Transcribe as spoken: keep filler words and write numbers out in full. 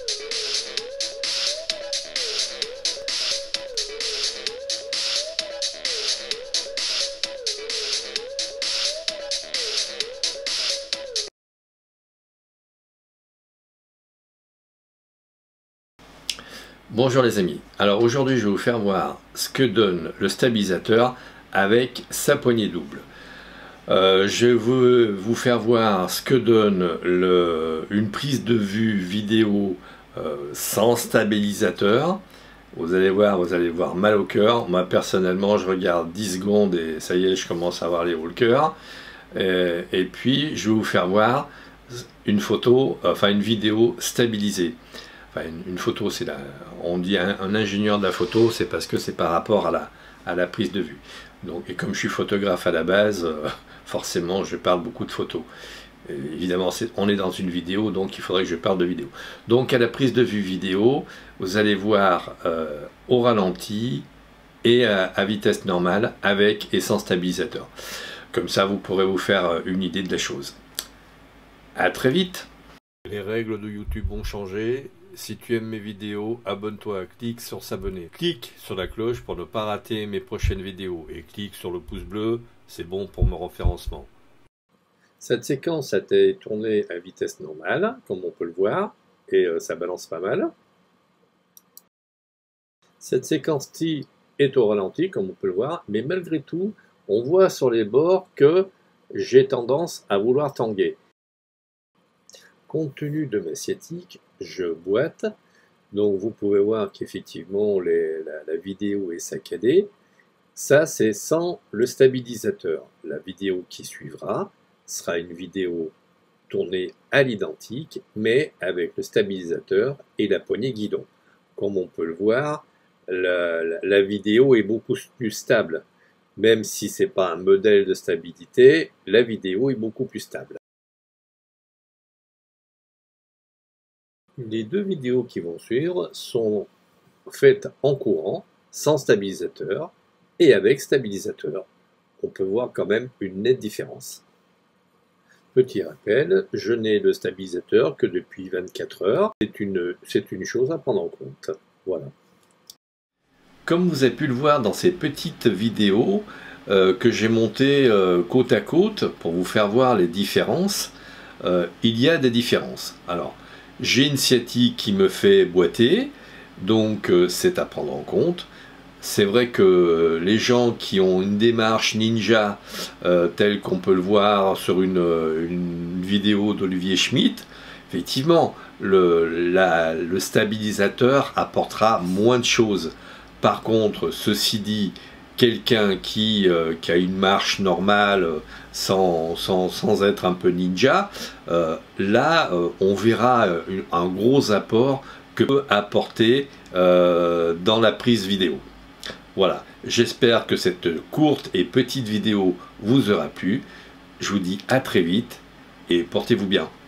Bonjour les amis, alors aujourd'hui je vais vous faire voir ce que donne le stabilisateur avec sa poignée double. Euh, je veux vous faire voir ce que donne le, une prise de vue vidéo euh, sans stabilisateur. Vous allez voir, vous allez voir mal au cœur. Moi personnellement je regarde dix secondes et ça y est, je commence à avoir les hauts le cœur. Et, et puis je vais vous faire voir une photo, enfin une vidéo stabilisée. Une, une photo, c'est la, on dit un, un ingénieur de la photo, c'est parce que c'est par rapport à la, à la prise de vue. Donc, et comme je suis photographe à la base, euh, forcément, je parle beaucoup de photos. Et évidemment, est, on est dans une vidéo, donc il faudrait que je parle de vidéo. Donc, à la prise de vue vidéo, vous allez voir euh, au ralenti et à, à vitesse normale, avec et sans stabilisateur. Comme ça, vous pourrez vous faire une idée de la chose. À très vite. Les règles de YouTube ont changé. Si tu aimes mes vidéos, abonne-toi, clique sur s'abonner. Clique sur la cloche pour ne pas rater mes prochaines vidéos. Et clique sur le pouce bleu, c'est bon pour mon référencement. Cette séquence a été tournée à vitesse normale, comme on peut le voir, et euh, ça balance pas mal. Cette séquence-ci est au ralenti, comme on peut le voir, mais malgré tout, on voit sur les bords que j'ai tendance à vouloir tanguer. Compte tenu de ma sciatique, je boite, donc vous pouvez voir qu'effectivement la, la vidéo est saccadée. Ça, c'est sans le stabilisateur. La vidéo qui suivra sera une vidéo tournée à l'identique, mais avec le stabilisateur et la poignée guidon. Comme on peut le voir, la, la, la vidéo est beaucoup plus stable. Même si ce n'est pas un modèle de stabilité, la vidéo est beaucoup plus stable. Les deux vidéos qui vont suivre sont faites en courant, sans stabilisateur et avec stabilisateur. On peut voir quand même une nette différence. Petit rappel, je n'ai le stabilisateur que depuis vingt-quatre heures. C'est une, c'est une chose à prendre en compte. Voilà. Comme vous avez pu le voir dans ces petites vidéos euh, que j'ai montées euh, côte à côte pour vous faire voir les différences, euh, il y a des différences. Alors, j'ai une sciatique qui me fait boiter, donc euh, c'est à prendre en compte. C'est vrai que les gens qui ont une démarche ninja, euh, telle qu'on peut le voir sur une, une vidéo d'Olivier Schmitt, effectivement, le, la, le stabilisateur apportera moins de choses. Par contre, ceci dit, quelqu'un qui, euh, qui a une marche normale, sans, sans, sans être un peu ninja, euh, là, euh, on verra une, un gros apport que peut apporter euh, dans la prise vidéo. Voilà, j'espère que cette courte et petite vidéo vous aura plu. Je vous dis à très vite et portez-vous bien.